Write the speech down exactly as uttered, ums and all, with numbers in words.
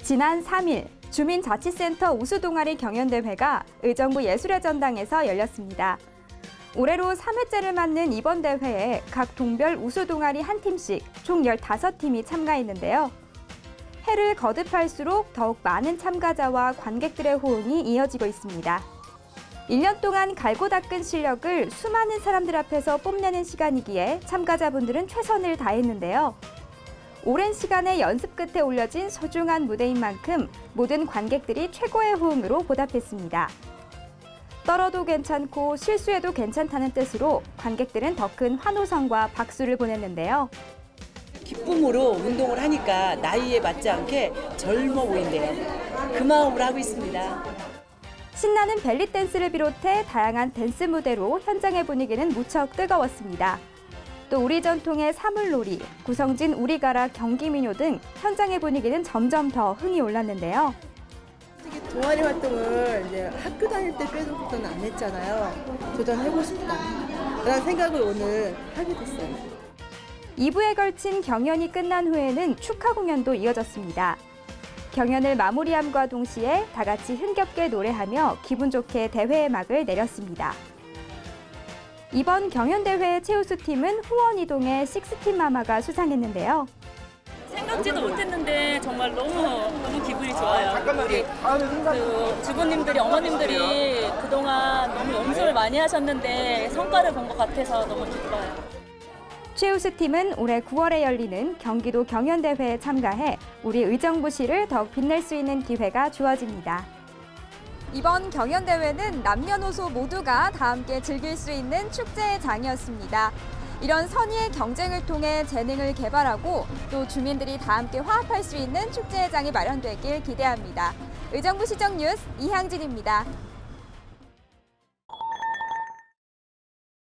지난 삼 일 주민자치센터 우수동아리 경연대회가 의정부 예술의 전당에서 열렸습니다. 올해로 삼 회째를 맞는 이번 대회에 각 동별 우수동아리 한 팀씩 총 열다섯 팀이 참가했는데요. 해를 거듭할수록 더욱 많은 참가자와 관객들의 호응이 이어지고 있습니다. 일 년 동안 갈고 닦은 실력을 수많은 사람들 앞에서 뽐내는 시간이기에 참가자분들은 최선을 다했는데요. 오랜 시간의 연습 끝에 올려진 소중한 무대인 만큼 모든 관객들이 최고의 호응으로 보답했습니다. 떨어도 괜찮고 실수해도 괜찮다는 뜻으로 관객들은 더 큰 환호성과 박수를 보냈는데요. 기쁨으로 운동을 하니까 나이에 맞지 않게 젊어 보인대요. 그 마음으로 하고 있습니다. 신나는 벨리 댄스를 비롯해 다양한 댄스 무대로 현장의 분위기는 무척 뜨거웠습니다. 또 우리 전통의 사물놀이, 구성진 우리가라 경기민요 등 현장의 분위기는 점점 더 흥이 올랐는데요. 동아리 활동을 이제 학교 다닐 때 빼놓고는 안 했잖아요. 도전해보고 싶다. 그런 생각을 오늘 하게 됐어요. 이 부에 걸친 경연이 끝난 후에는 축하 공연도 이어졌습니다. 경연을 마무리함과 동시에 다 같이 흥겹게 노래하며 기분 좋게 대회의 막을 내렸습니다. 이번 경연대회 최우수 팀은 후원이동의 식스틴 마마가 수상했는데요. 생각지도 못했는데 정말 너무 너무 기분이 좋아요. 우리 그 주부님들이 어머님들이 그동안 너무 연습을 많이 하셨는데 성과를 본 것 같아서 너무 기뻐요. 최우수 팀은 올해 구월에 열리는 경기도 경연대회에 참가해 우리 의정부시를 더욱 빛낼 수 있는 기회가 주어집니다. 이번 경연대회는 남녀노소 모두가 다 함께 즐길 수 있는 축제의 장이었습니다. 이런 선의의 경쟁을 통해 재능을 개발하고 또 주민들이 다 함께 화합할 수 있는 축제의 장이 마련되길 기대합니다. 의정부시정 뉴스 이향진입니다.